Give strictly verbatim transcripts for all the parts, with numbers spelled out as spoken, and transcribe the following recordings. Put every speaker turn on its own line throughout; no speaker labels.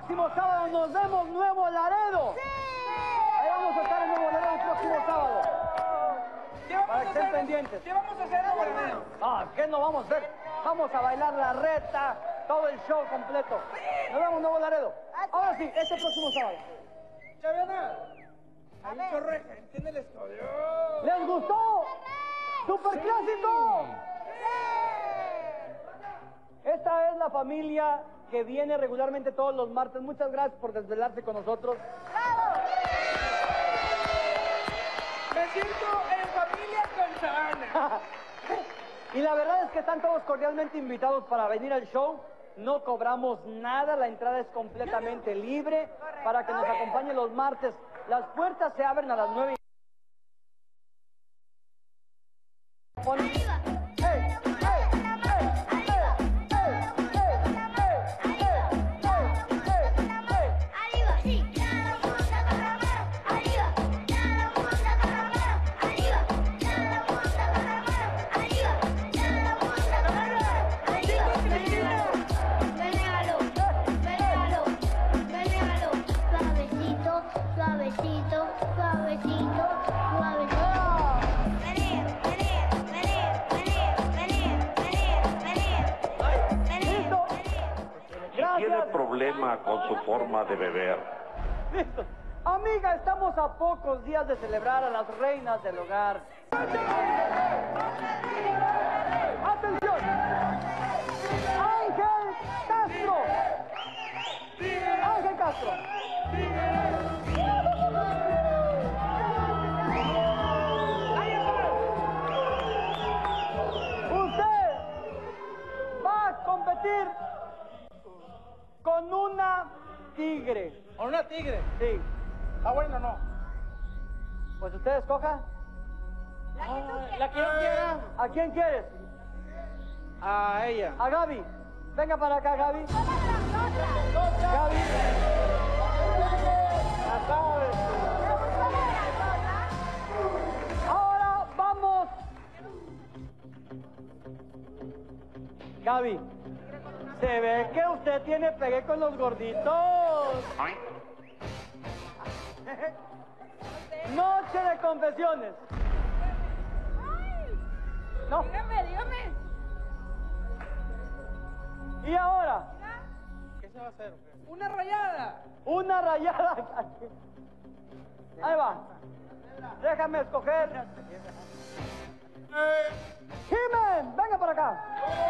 próximo sábado nos vemos Nuevo Laredo.
¡Sí!
Ahí vamos a estar en Nuevo Laredo el próximo sábado.
¿Qué vamos
Para
a
que estén
hacer?
pendientes.
¿Qué vamos a hacer en Nuevo Laredo?
Ah, ¿qué no vamos a hacer? Vamos a bailar la reta, todo el show completo. Nos vemos Nuevo Laredo. Ahora sí, este próximo sábado.
Chaviana, hay un chorro de gente en el estudio.
¿Les gustó? ¡Superclásico! Esta es la familia que viene regularmente todos los martes. Muchas gracias por desvelarse con nosotros.
Me siento en familia con Chaviana.
Y la verdad es que están todos cordialmente invitados para venir al show. No cobramos nada, la entrada es completamente libre para que nos acompañen los martes. Las puertas se abren a las nueve.
Arriba. Suavecito, suavecito, suavecito. Venir, venir, venir, venir, venir, venir, venir, venir,
¡Listo!
Tiene
Gracias.
problema con su forma de beber.
Listo. Amiga, estamos a pocos días de celebrar a las reinas del hogar. ¡Atención! ¡Ángel Castro! ¡Ángel Castro! Usted va a competir con una tigre.
¿O una tigre?
Sí.
Ah, bueno, no.
Pues usted escoja.
Ah, la que yo quiera.
¿A quién quieres?
A ella.
A Gaby. Venga para acá, Gaby. Gaby.
La sabes.
Ahora vamos. Gaby. Se ve que usted tiene pegue con los gorditos. Noche de confesiones. No.
Dígame, dígame.
Y ahora,
¿Qué se va a hacer? Una rayada.
una rayada. Ahí va. Déjame escoger. Jimen, venga para acá.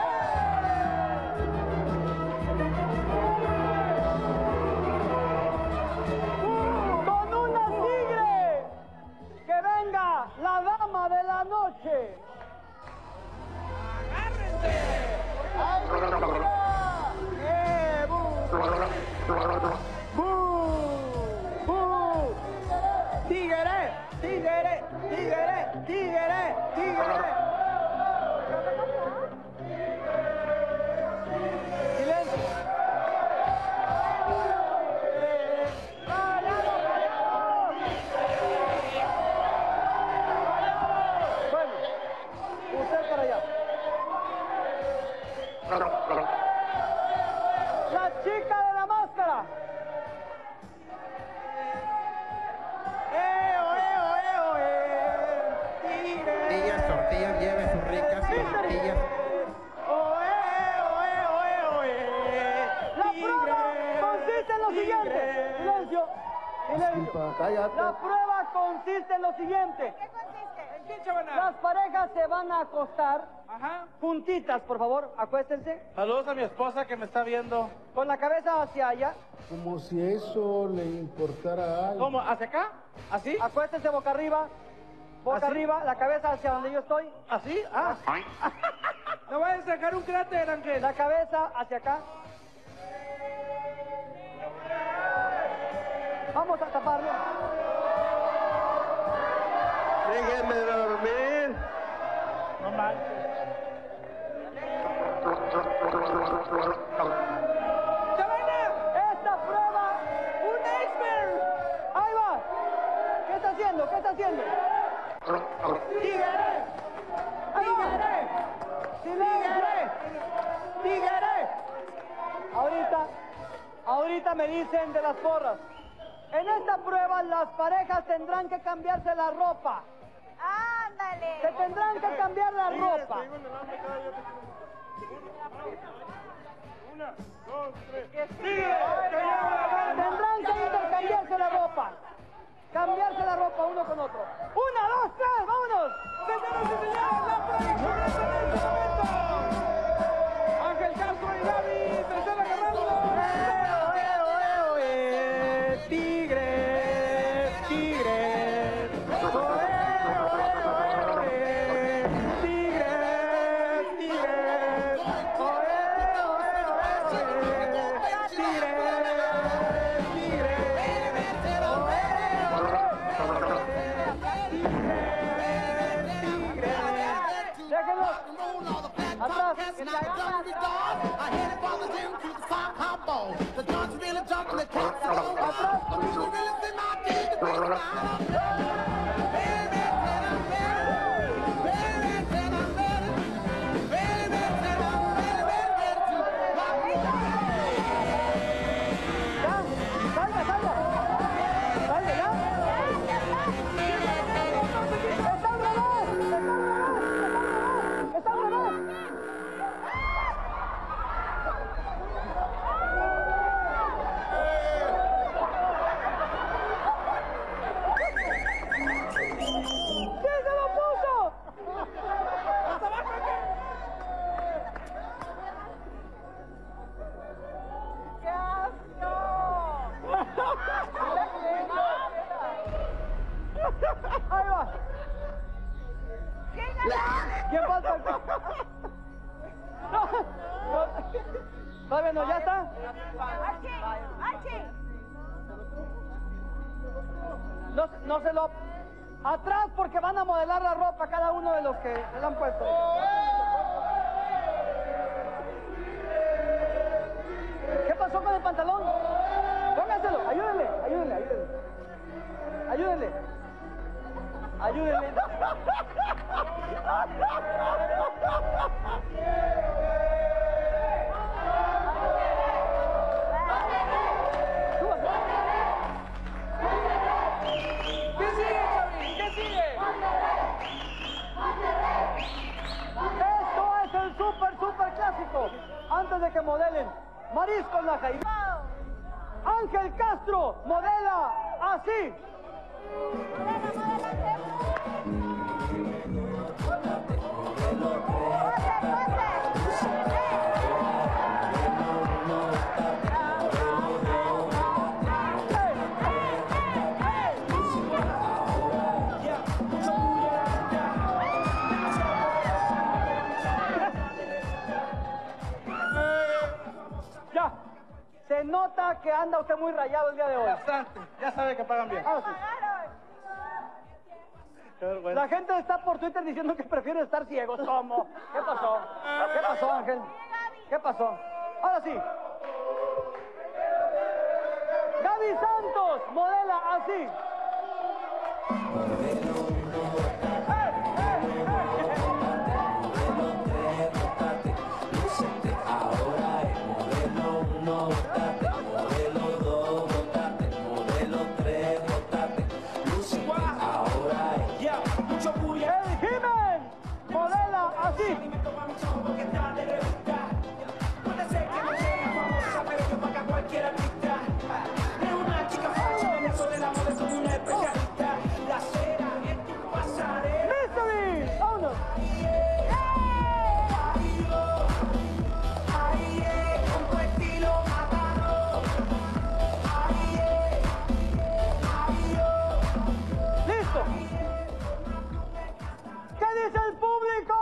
Con una tigre. Que venga la dama de la noche. ¡Eh, bu! ¡Bu! ¡Bu! ¡Tigre! ¡Tigre! ¡Tigre! ¡Tigre! ¡Tigre! ¡Silencio! ¡Callado, callado! Bueno, usted para allá. La chica de la máscara. ¡Eo, eo, eo, eo! ¡Tigre!
Tortillas, tortillas, lleve sus ricas tortillas.
¡Oe, oe, oe, oe! La prueba consiste en lo siguiente. Silencio, silencio. La prueba consiste en lo siguiente.
¿Qué consiste?
¿En qué, Chaviana?
Las parejas se van a acostar
Ajá.
juntitas, por favor, acuéstense.
Saludos a mi esposa que me está viendo.
Con la cabeza hacia allá.
Como si eso le importara algo.
¿Cómo? ¿Hacia acá? ¿Así?
Acuéstense boca arriba. Boca
¿Así?
arriba, la cabeza hacia donde yo estoy.
¿Así? Ah. No vayas a sacar un cráter, Ángel.
La cabeza hacia acá. Vamos a taparlo.
Déjenme dormir.
No manches. ¡Chaviana!
Esta prueba.
¡Un iceberg!
Ahí va. ¿Qué está haciendo? ¿Qué está haciendo?
¡Tigre!
Ahí va. Silencio.
¡Tigre!
Ahorita, Ahorita me dicen de las porras. En esta prueba las parejas tendrán que cambiarse la ropa.
Ándale.
Se tendrán que cambiar la ropa.
Una, dos, tres.
Tendrán que intercambiarse la ropa. Cambiarse la ropa uno con otro. Una, dos, tres, vámonos.
Señoras y señores, la prueba comienza en este momento. Ángel Castro y Gaby se están agarrando.
Tigres, tigres. Tigres, tigres. Atrás, que te agarran. Ahí va. ¿Quién falta? No, no, todavía no, ¿ya está?
Archie, Archie.
No, no se lo... Atrás porque van a modelar la ropa cada uno de los que se la han puesto. ¿Qué pasó con el pantalón? Póngaselo, ayúdenle, ayúdenle, ayúdenle. Ayúdenle. Ayúdenle.
¿Qué sigue, Chavi? ¿Qué sigue?
Esto es el super, super clásico. Antes de que modelen Mariscos La Jaimada. Ángel Castro modela así. Ya, se nota que anda usted muy rayado el día de hoy.
Bastante. Ya sabe que pagan bien.
Ah, sí.
Qué vergüenza.
La gente está por Twitter diciendo que prefieren estar ciegos. ¿Cómo? ¿Qué pasó? ¿Qué pasó, Ángel? ¿Qué pasó? Ahora sí. Gaby Santos modela así. El Jimen modela así. Mystery, vámonos. Listo. ¿Qué dice el público?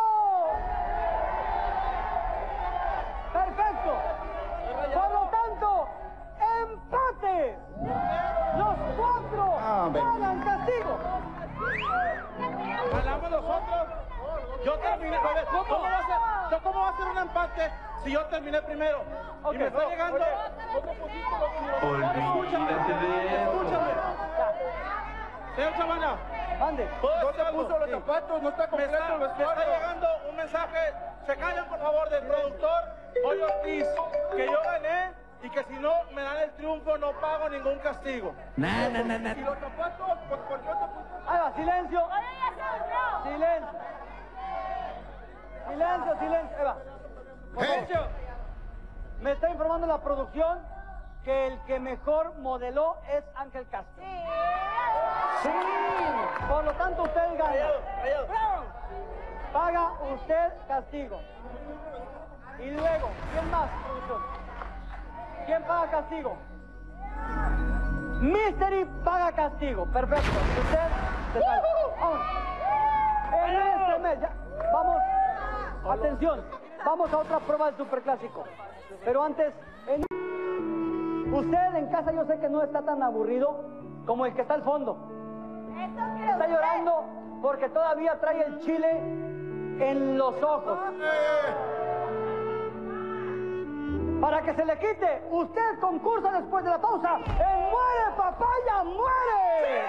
Perfecto. Por lo tanto, empate. Los cuatro pagan castigo.
Ganamos nosotros. Yo terminé. A ver, ¿cómo va a ser, yo ¿cómo va a ser un empate si yo terminé primero?
Ok,
Y me está
no,
llegando. Escúchame. Escúchame. Señor Chavana.
Mande.
¿No te puso los zapatos? ¿No está completo el vestuario? Me está llegando un mensaje. Se callan, por favor, del productor Hoy Ortiz, que yo gané y que si no me dan el triunfo no pago ningún castigo.
No, no, no, no.
Y los zapatos, pues ¿por qué no te pusiste?
Ahí va, silencio.
Ahora ya se unió.
Silencio. Silencio, silencio. Ahí va.
Silencio.
Me está informando la producción que el que mejor modeló es Ángel Castro.
Sí.
Sí. Por lo tanto, usted gana.
Bravo.
Paga usted castigo. Y luego, ¿quién más, producción? ¿Quién paga castigo? Mystery paga castigo. Perfecto. Usted se sale. Vamos. En este mes, ya. Vamos. Atención. Vamos a otra prueba del superclásico. Pero antes, en... usted en casa yo sé que no está tan aburrido como el que está al fondo.
Eso creo
Está
que-
llorando porque todavía trae el chile en los ojos. Para que se le quite, usted concursa después de la pausa en Muere Papaya, Muere.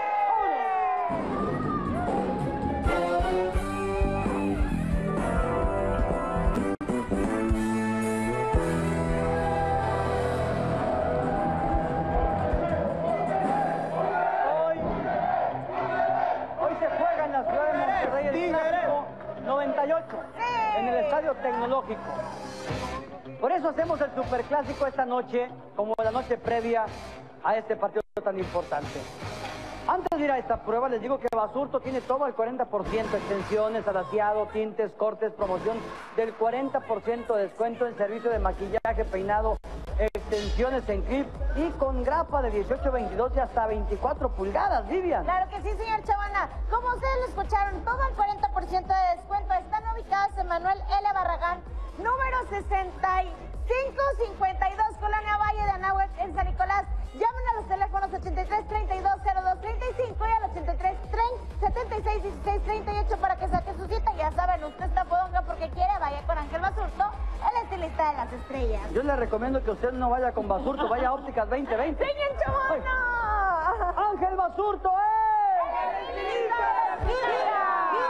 Hoy, hoy se juega en la ciudad de Monterrey el clásico noventa y ocho en el Estadio Tecnológico. Por eso hacemos el superclásico esta noche, como la noche previa a este partido tan importante. Antes de ir a esta prueba, les digo que Basurto tiene todo al cuarenta por ciento, extensiones, alaciado, tintes, cortes, promoción del cuarenta por ciento de descuento en servicio de maquillaje, peinado, extensiones en clip y con grapa de dieciocho, veintidós y hasta veinticuatro pulgadas, Vivian.
Claro que sí, señor Chavana. Como ustedes lo escucharon, todo el cuarenta por ciento de descuento. Están ubicados en Manuel L. Barragán, número sesenta y cinco cincuenta y dos, Colonia Valle de Anáhuac, en San Nicolás. Llamen a los teléfonos ochenta y tres, treinta y dos, cero dos, treinta y cinco y al ochenta y tres, treinta, setenta y seis, dieciséis, treinta y ocho para que saque su cita. Ya saben, usted está podonga porque quiere, vaya con Ángel Basurto, el estilista de las estrellas.
Yo le recomiendo que usted no vaya con Basurto, vaya a Ópticas veinte veinte.
¡Señor Chavana!
Ángel Basurto, ¡eh!
¡El estilista de las estrellas!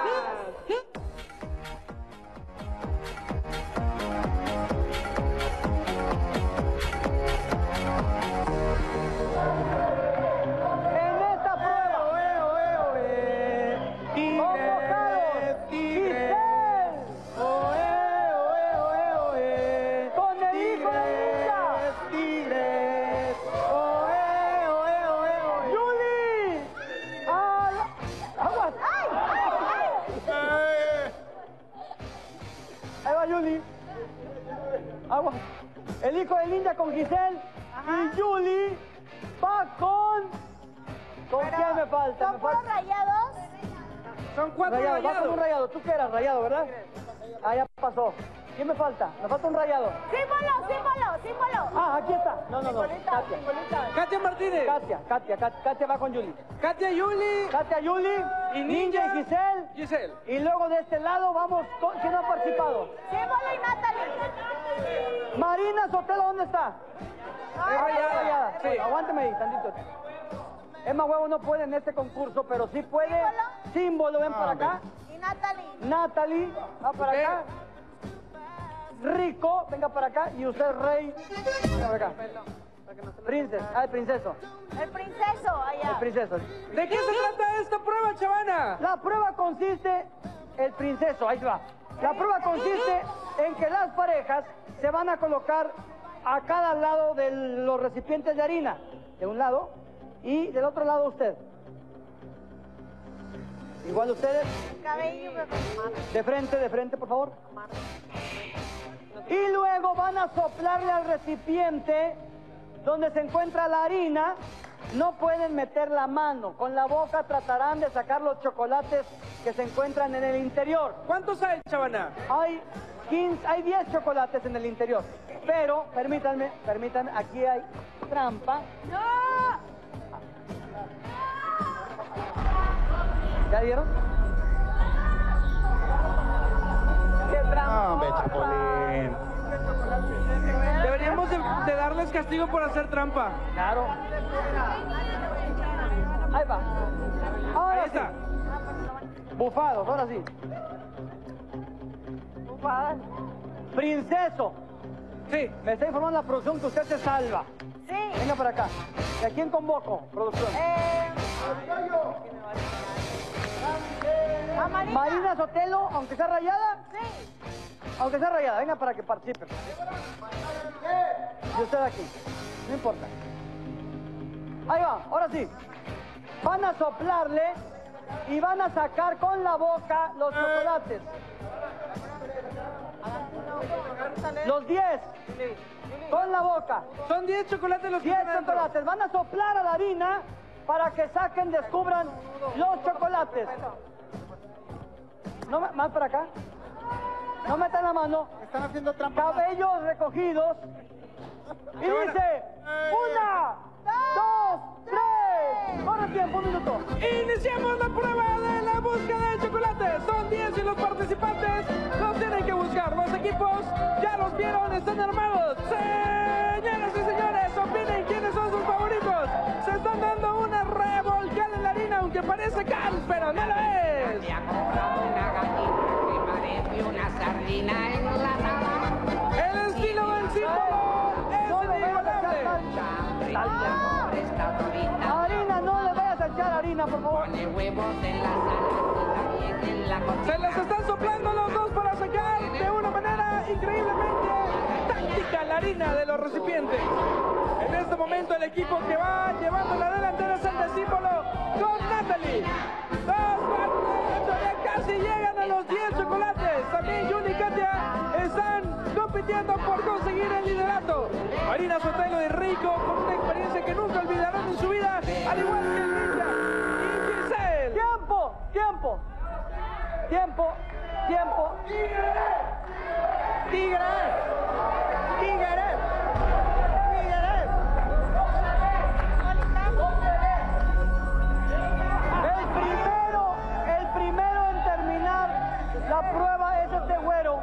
En esta prueba, convocados, Giselle, con el hijo de Lisa, Yuli, al- aguas. Ahí va Yuli, aguas. El hijo de Linda con Giselle y Yuli va con... ¿Con
Pero,
quién me falta?
¿Son
Me
puros
falta...
rayados?
Son cuatro
Rayado, va con
rayados.
un rayado. ¿Tú qué eras? Rayado, ¿verdad? Ah, ya pasó. ¿Quién me falta? Me falta un rayado.
¡Símbolo, símbolo, símbolo!
Ah, aquí está. No, no, no.
Simbolita,
Katia.
simbolita.
Katia Martínez.
Katia, Katia, Katia, Katia va con Yuli.
Katia Yuli.
Katia, Yuli,
Y
Ninja y Giselle.
Giselle.
Y luego de este lado vamos con... ¿Quién ha participado?
Símbolo y Natalie.
Marina Sotelo, ¿dónde está?
Es rayada.
Sí.
Sí.
Aguánteme ahí, tantito. Emma Huevo no puede en este concurso, pero sí puede.
¿Símbolo?
Símbolo, ven para acá.
Y Natalie.
Natalie, va para
Usted.
acá. Rico, venga para acá. Y usted, Rey, venga para acá. Princes, ah, el princeso.
El princeso, allá.
El princeso.
¿De qué se trata esta prueba, Chavana?
La prueba consiste, el princeso, ahí va. La prueba consiste en que las parejas se van a colocar a cada lado de los recipientes de harina. De un lado y del otro lado usted. Igual ustedes.
Cabello, pero
De frente, de frente, por favor. Y luego van a soplarle al recipiente donde se encuentra la harina. No pueden meter la mano. Con la boca tratarán de sacar los chocolates que se encuentran en el interior.
¿Cuántos hay, Chavana?
Hay quince, hay diez chocolates en el interior. Pero, permítanme, permítanme, aquí hay trampa.
¡No!
¿Ya vieron? ¡Qué trampa!
Hombre, Chapulín.
Deberíamos de, de darles castigo por hacer trampa.
Claro. Ahí va. Ahora
Ahí está.
sí. Bufados, ahora sí.
Bufadas.
Princeso.
Sí.
Me está informando la producción que usted se salva.
Sí.
Venga para acá. ¿Y a quién convoco, producción?
Eh, a Marina.
Marina Sotelo, aunque sea rayada,
Sí.
aunque sea rayada, venga para que participe. Y usted aquí, no importa. Ahí va, ahora sí. Van a soplarle y van a sacar con la boca los chocolates. Los diez. Con la boca.
Son diez chocolates los que
diez
están adentro.
chocolates. Van a soplar a la harina para que saquen, descubran los chocolates. No, me- más para acá. No metan la mano.
Están haciendo trampa.
Cabellos recogidos. Y dice, una, dos, tres. Corre tiempo, un minuto.
Iniciamos la prueba de la búsqueda de chocolates. Son diez y los participantes los tienen que buscar. Los equipos ya los vieron, están armados. Señoras y señores, opinen quiénes son sus favoritos. Se están dando una revolcada en la harina, aunque parece cal, pero no lo es.
Me ha comprado una gallina que parece una sardina enlatada.
El estilo del símbolo
No
es
le vayas a echar
inigualable.
sal-
Chambre,
sal-
amor, esta dorita.
Harina, no le vayas a echar harina, por favor.
Pone huevos en la sala y también en la cocina.
Se les están soplando los dos para sacar de una manera increíblemente táctica la harina de los recipientes. En este momento el equipo que va llevando la delantera es el de símbolo con Natalie. Dos van, ya casi llegan a los diez chocolates. También Juli y Katia están compitiendo por conseguir el liderato. Marina Sotelo y Rico con una experiencia que nunca olvidarán en su vida, al igual que el Ninja y Giselle.
Tiempo, tiempo. Tiempo, tiempo.
¡Tigres! ¡Tigres! ¡Tigres!
El primero, el primero en terminar la prueba es este güero.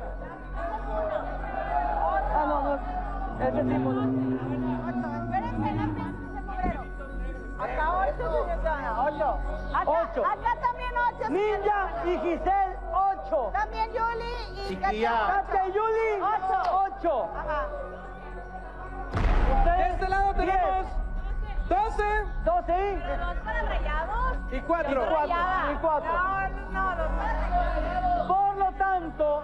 Ah, no, no. Este símbolo.
Espérense, no piensen en febrero. Acá ocho, señora. Ocho. Acá,
Ocho.
acá también ocho.
Ninja
señora.
y Giselle, ocho.
También Yuli y
Chiquilla.
Katia.
Katia y Yuli,
Ocho.
ocho.
Ajá.
De
Ustedes,
este lado
diez.
tenemos doce
doce y
¿Dos para rayados?
y cuatro.
Y cuatro.
Rayada.
Y cuatro.
No, no, los para rayados.
Por lo tanto,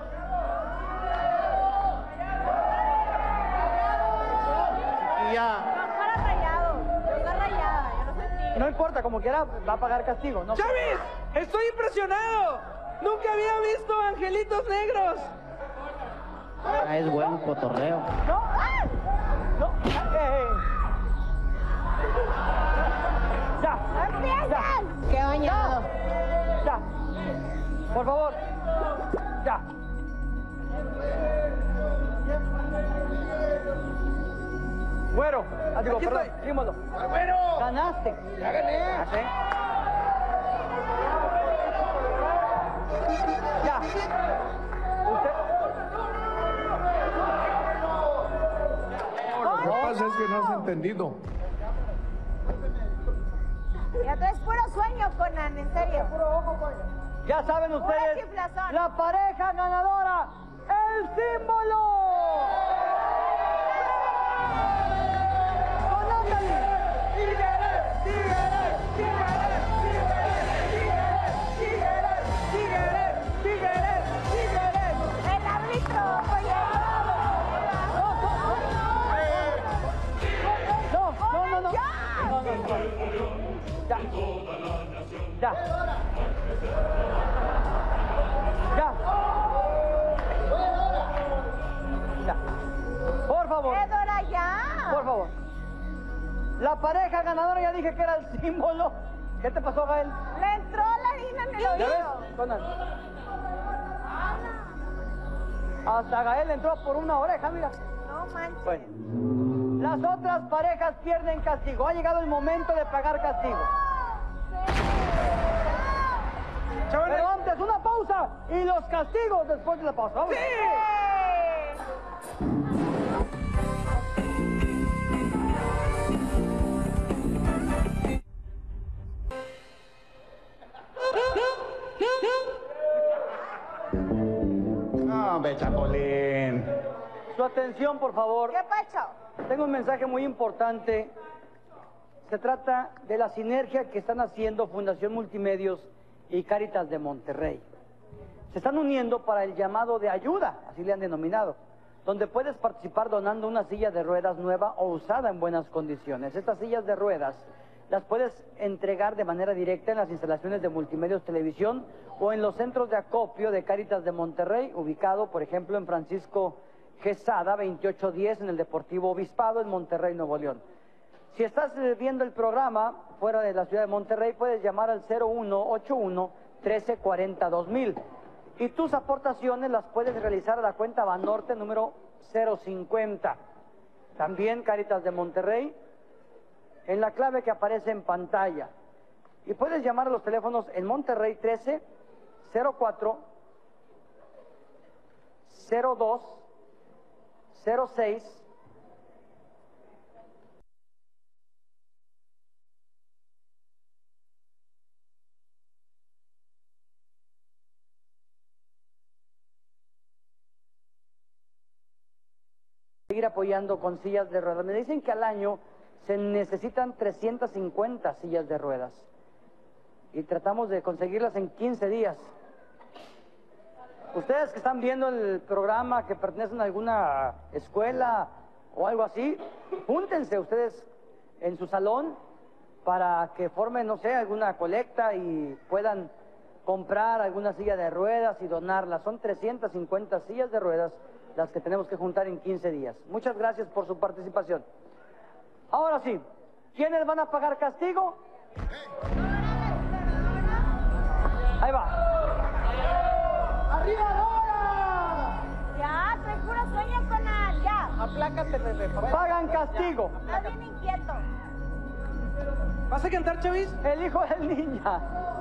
Y ya.
Los para rayados. Yo soy rayada, yo no soy tigre.
no importa, como quiera, va a pagar castigo. No.
¡Chavis! ¡Estoy impresionado! ¡Nunca había visto angelitos negros!
Es buen cotorreo.
No. No. Eh, eh. Ya.
¡Empiezan! ¡Qué bañado!
Ya. Por favor. Ya. Güero. Ah, digo,
Aquí
perdón.
estoy.
Símbolo.
¡Bueno!
Ganaste.
¡Ya gané!
¿Sí? Ya. Usted.
Lo que pasa es que no has entendido.
Ya traes puro sueño, Conan, en serio.
Ya saben ustedes,
chiflazón.
la pareja ganadora, el símbolo. Con Natalie.
¡Tigres! ¡Tigres! ¡Tigres! ¡Tigres! ¡Tigres! ¡Tigres! ¡Tigres! ¡Tigres!
El árbitro, oye.
No, no, no, no.
¡Ya!
No, no, no. Ya. Ya. Ya. Ya. Por favor,
Edora, ya.
por favor. La pareja ganadora ya dije que era el símbolo. ¿Qué te pasó, Gael?
Le entró la harina en el
¿Ya ves?
oído.
Conan. Hasta Gael entró por una oreja, mira.
No manches.
Bueno. Las otras parejas pierden castigo. Ha llegado el momento de pagar castigo.
Chavales,
Pero antes, una pausa y los castigos después de la pausa. Vamos.
No, hombre, Chapolín.
Su atención, por favor.
¿Qué pacho?
Tengo un mensaje muy importante. Se trata de la sinergia que están haciendo Fundación Multimedios y Cáritas de Monterrey. Se están uniendo para el llamado de ayuda, así le han denominado, donde puedes participar donando una silla de ruedas nueva o usada en buenas condiciones. Estas sillas de ruedas las puedes entregar de manera directa en las instalaciones de Multimedios Televisión o en los centros de acopio de Cáritas de Monterrey, ubicado, por ejemplo, en Francisco Quesada, veintiocho diez, en el Deportivo Obispado, en Monterrey, Nuevo León. Si estás viendo el programa fuera de la ciudad de Monterrey, puedes llamar al cero uno ochenta y uno, trece cuarenta, dos mil. Y tus aportaciones las puedes realizar a la cuenta Banorte número cero cincuenta. También Cáritas de Monterrey, en la clave que aparece en pantalla. Y puedes llamar a los teléfonos en Monterrey trece, cero cuatro, cero dos, cero seis, seguir apoyando con sillas de ruedas. Me dicen que al año se necesitan trescientas cincuenta sillas de ruedas y tratamos de conseguirlas en quince días. Ustedes que están viendo el programa, que pertenecen a alguna escuela o algo así, júntense ustedes en su salón para que formen, no sé, alguna colecta y puedan comprar alguna silla de ruedas y donarla. Son trescientas cincuenta sillas de ruedas las que tenemos que juntar en quince días. Muchas gracias por su participación. Ahora sí, ¿quiénes van a pagar castigo? Ahí va. ¡Arriba ahora!
Ya, trae puro sueño, Conal, ya.
Aplácate, bebé.
Pagan castigo.
Está bien inquieto.
¿Vas a cantar, Chavis?
El hijo del niña.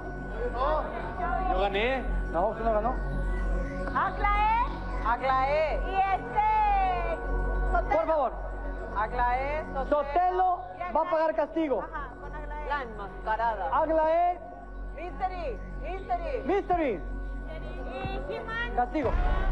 Yo gané.
No, usted no ganó.
Aglaé
Aglaé.
y este... Sotelo.
Por favor,
Aglaé.
Sotelo va a pagar castigo.
Ajá, con Aglaé.
La enmascarada.
Aglaé,
Mystery. Mystery.
Mystery,
Y He-Man.
castigo.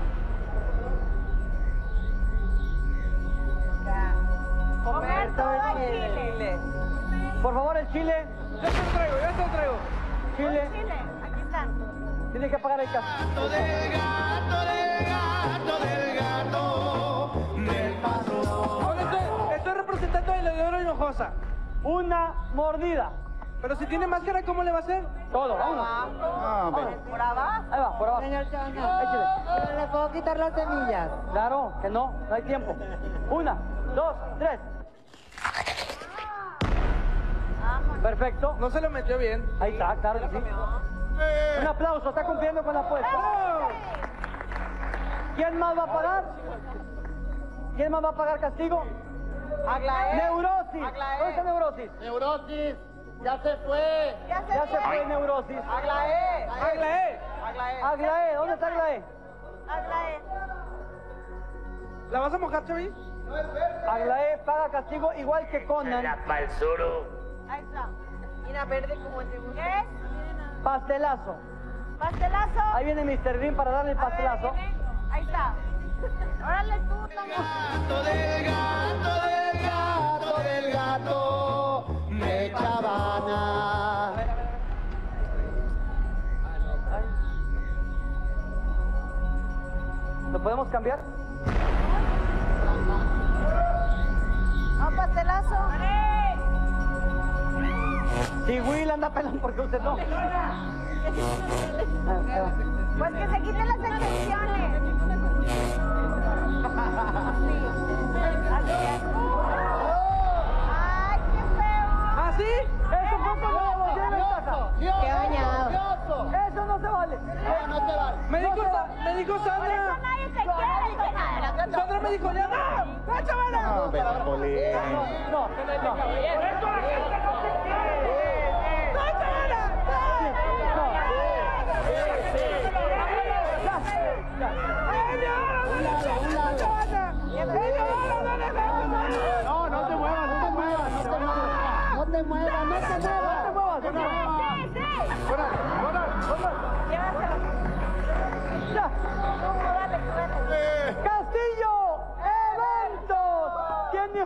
Comer todo el chile.
Por favor, el chile,
Yo te lo traigo, yo te lo traigo.
chile,
Chile, aquí están.
tiene que pagar el castigo.
Ahora estoy, estoy representando a la Hinojosa.
Una mordida.
Pero si tiene máscara, ¿cómo le va a hacer?
Todo, vámonos.
Ah, ven.
¿Por abajo?
Ahí va, por abajo.
Señor Chana,
Échale.
¿le puedo quitar las semillas?
Claro que no, no hay tiempo. Una, dos, tres. Perfecto.
No se lo metió bien.
Ahí está, claro que sí. Un aplauso, está cumpliendo con la apuesta. ¿Quién más va a pagar? ¿Quién más va a pagar castigo?
Aglaé.
Neurosis.
Aglaé.
¿Dónde está Neurosis?
Neurosis, ya se fue.
Ya se
Ya se
fue.
fue Neurosis.
Aglaé. Aglaé. Aglaé.
Aglaé, ¿dónde está Aglaé?
Aglaé.
¿La vas a mojar, Chavis?
Aglaé paga castigo igual que Conan.
Pa'l suru.
Ahí está.
Mira, verde como el de
¿Qué?
Pastelazo.
Pastelazo.
Ahí viene mister Bean para darle el
A ver,
pastelazo.
viene. Ahí está. Órale tú, toma.
Gato del gato, del gato, del gato de Chavana.
¿Lo podemos cambiar?
Un pastelazo.
Si Will anda pelón, porque usted no. Ah, ahí va.
Pues que se quiten las excepciones. Así es. Ay, qué feo.
¿Ah, sí?
Eso fue un poco de ventaja.
¡Qué
bañado!
Eso no se vale.
No, no te vale.
Me dijo, Sa- me dijo
Por eso
Sandra.
nadie te quiere, Conal.
Sandra me dijo, ya no. ¡Ah, chavala!
No, ven, Polín.
No, no.
No, no te muevas, no te muevas, no te muevas.
No te muevas, no te
No te
muevas.
muevas, no te muevas.
Sí, sí.
Órale, órale, órale.
Llévaselo.
Ya.
Tú, dale, tú, dale.
Eh.
¡Castillo!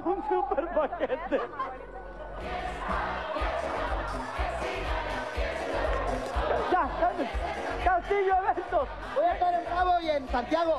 un super paquete. Ya, Castillo Eventos.
Voy a estar en Bravo y en Santiago.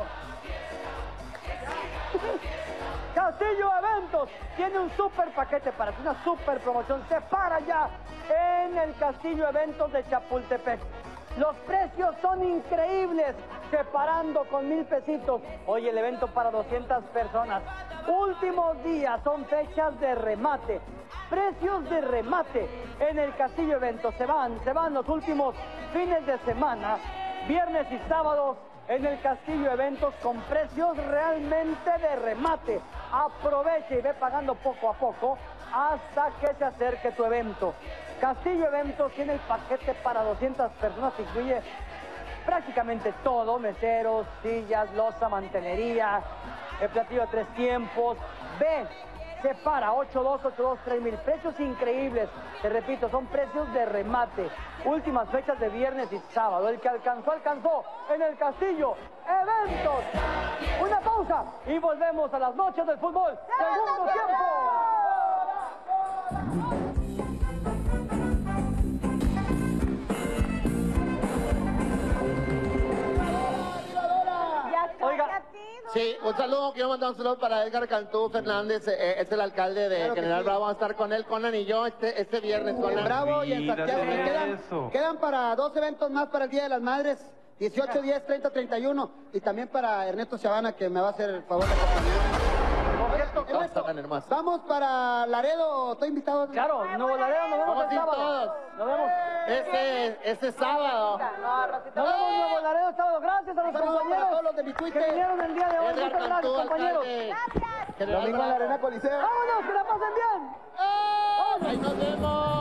Castillo Eventos tiene un super paquete para ti, una super promoción. Se para ya en el Castillo Eventos de Chapultepec. Los precios son increíbles, separando con mil pesitos. Hoy el evento para doscientas personas. Últimos días, son fechas de remate. Precios de remate en el Castillo Eventos. Se van, se van los últimos fines de semana, viernes y sábados en el Castillo Eventos con precios realmente de remate. Aprovecha y ve pagando poco a poco hasta que se acerque tu evento. Castillo Eventos tiene el paquete para doscientas personas, incluye prácticamente todo: meseros, sillas, loza, mantelería, el platillo de tres tiempos. Ve, separa ocho dos, ocho dos, tres mil. Precios increíbles. Te repito, son precios de remate. Últimas fechas de viernes y sábado. El que alcanzó, alcanzó en el Castillo Eventos. Una pausa y volvemos a las noches del fútbol. Segundo tiempo. Oiga,
Sí, un saludo, quiero mandar un saludo para Edgar Cantú Fernández, eh, es el alcalde de
Claro que
General
sí.
Bravo. Vamos a estar con él, Conan y yo, este, este viernes. Conan.
En Bravo y en
Mira,
Santiago. Me
de
quedan,
eso.
quedan para dos eventos más para el Día de las Madres. dieciocho, diez, treinta, treinta y uno. Y también para Ernesto Chavana, que me va a hacer el favor de acompañarme.
por cierto,
Todos están hermosos.
Vamos para Laredo, estoy invitado.
claro, Nuevo Laredo, nos vemos
Vamos
el
a ir
sábado.
todos.
Nos vemos.
Este, este sábado.
Nos vemos en Nuevo Laredo el sábado. Gracias a los
Saludos para
compañeros
todos los de mi
que
Twitter.
vinieron el día de hoy.
Edgar
Muchas gracias,
Cantú,
compañeros.
alcalde. General
Domingo en la
Bravo.
Arena Coliseo.
¡Vámonos, que la pasen bien!
¡Ahí nos vemos!